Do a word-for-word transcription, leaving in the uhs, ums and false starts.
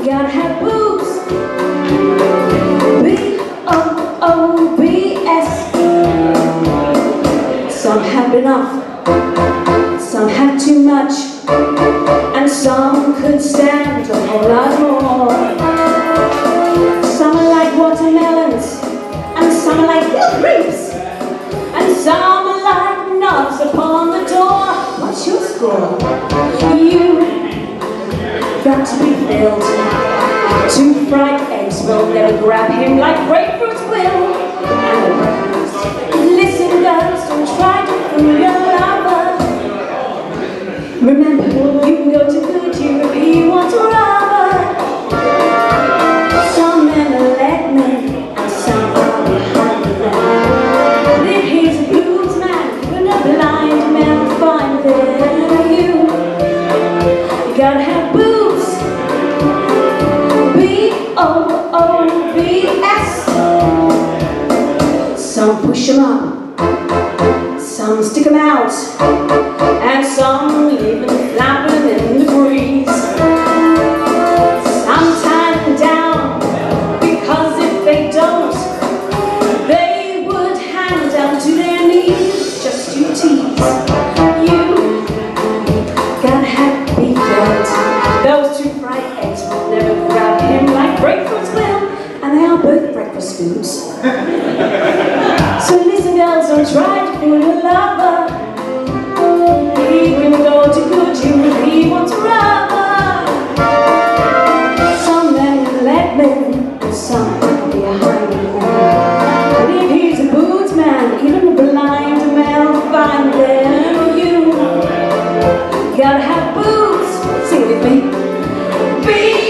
gotta have boobs. B O O B S. Some have enough, some have too much, and some could stand a whole lot more. Some are like watermelons, and some are like grapes, and some are like knobs upon the door. What's your score? You got to be filled. Two fried eggs will never grab him like grapefruits will. And listen, girls, don't try to fool your lover. Remember, you can go to good you if he wants a rubber. Some men are like men, and some are behind them. But if he's a blues man, when a blind man will find them. You, you gotta have boobs. B O O B S. Some push them up, some stick them out, and some leave them flapping in the breeze. Some tie them down, because if they don't, they would hang down to their knees just to tease. You gotta have big girls. Those two fried eggs will never grab him like grapefruits will, and they are both breakfast foods. So listen, girls, don't try to fool your lover. He can go to good you if he wants a rubber. Some men let men, and some are behind them. But if he's a boots man, even a blind man will find them. You gotta have boobs. Sing with me. Be